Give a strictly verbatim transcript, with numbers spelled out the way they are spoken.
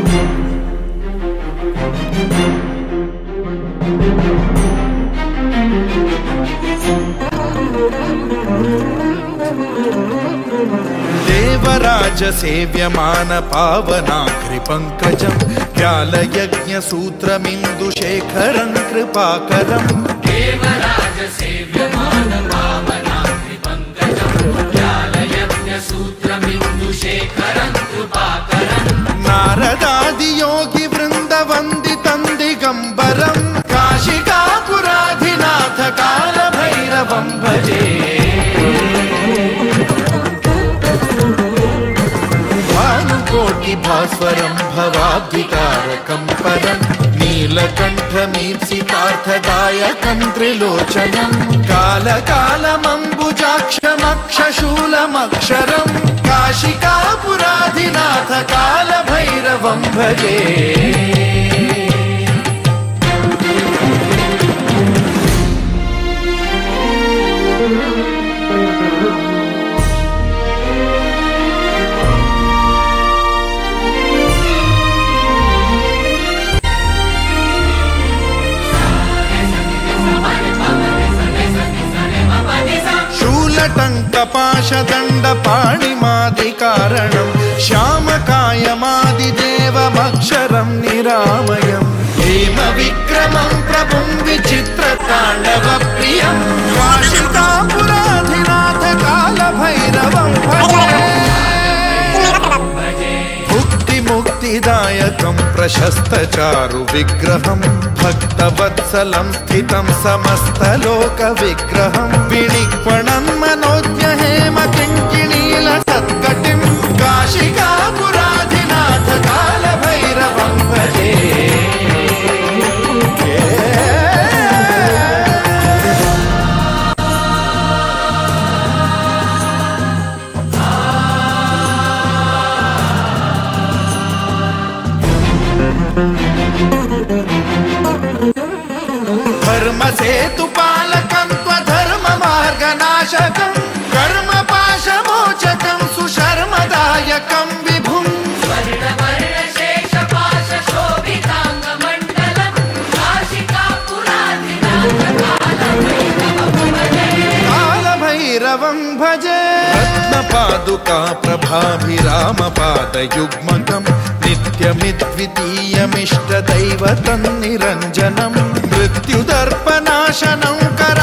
देवराज सेव्यमान पावनाग्रि पंकजं व्यालयज्ञ सूत्रमिन्दुशेखरं कृपाकरं देवराज सेव्यमान पावनाग्रि पंकजं व्यालयज्ञ सूत्रमिन्दुशेखरं कृपाकरं नारदादि योगी वृंद वंदितं दिगंबरं काशिकापुराधिनाथ काल भैरवं भजे कोटि भास्वरं भवाब्धिकारकं परं नीलकण्ठमीप्सितार्थदायकं त्रिलोचनं कालकालमम्बुजाक्षमक्षशूलमक्षरं काशिकापुराधिनाथ कालभैरवं भजे टङ्कपाशदण्डपाणिमादिकारणं श्यामकायमादिदेवमक्षरं निरामयं हेमविक्रमं प्रभुं विचित्रताण्डवप्रियं काशिकापुराधिनाथ कालभैरवं भजे मुक्तिदायकं प्रशस्तचारु विग्रहं भक्तवत्सलं स्थितं समस्तलोकविग्रहं विनिक्वणं मनोज्ञ हेम किङ्किणीलसत्कटिं काशिकापुराधिनाथ कालभैरवं भजे धर्मसेतुपालकं त्वधर्ममार्गनाशकं कर्मपाशमोचकं सुशर्मदायकं विभुं स्वर्णवर्णशेषपाशशोभिताङ्गमण्डलं कालभैरवं भजे रत्नपादुका प्रभाभिरामपादयुग्मकं नित्यमिद्वितीयमिष्टदैवतं निरञ्जनं मृत्युदर्पनाशनं कर